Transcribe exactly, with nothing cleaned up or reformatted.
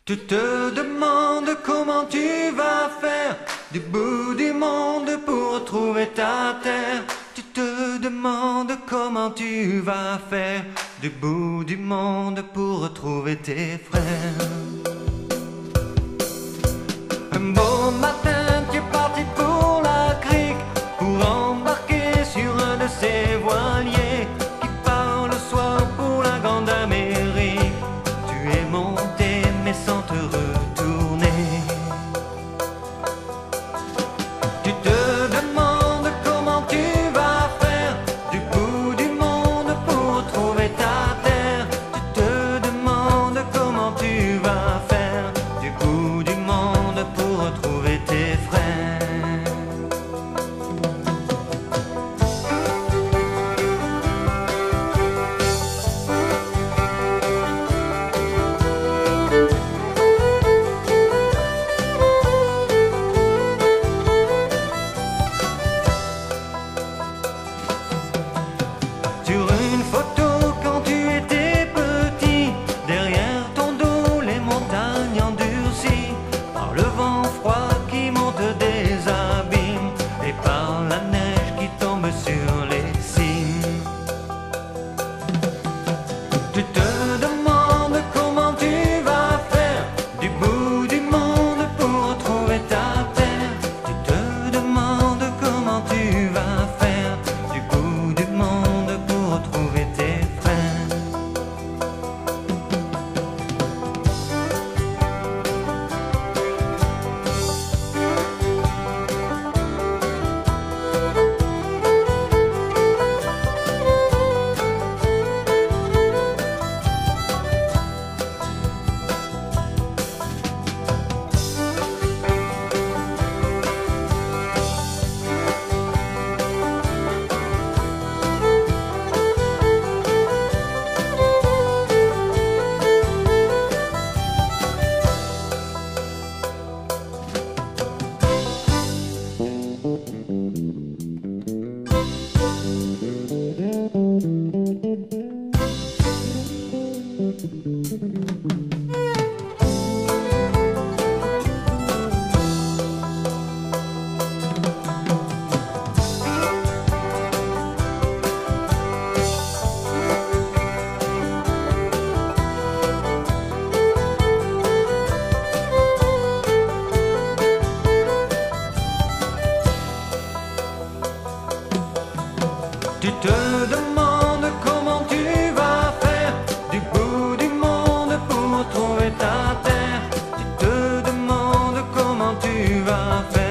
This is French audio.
Tu te demandes comment tu vas faire du bout du monde pour retrouver ta terre. Tu te demandes comment tu vas faire du bout du monde pour retrouver tes frères. Un beau matin, tu es parti pour la crique pour embarquer sur un de ces voiliers qui part le soir pour la grande Amérique. Tu es monté mais sans te retourner. Tu te demandes comment tu vas faire du bout du monde pour retrouver ta terre. Tu te demandes comment tu vas faire du bout du monde pour retrouver tes frères. Sur une photo quand tu étais petit, derrière ton dos les montagnes endurcies par le vent froid qui monte des abîmes et par la neige qui tombe sur les cimes. Tu te demandes comment tu vas faire du bout du monde pour retrouver ta terre. Tu te demandes comment tu vas faire du bout du monde pour retrouver tes frères. Tu te demandes comment tu vas faire du bout du monde pour retrouver ta terre. Tu te demandes comment tu vas faire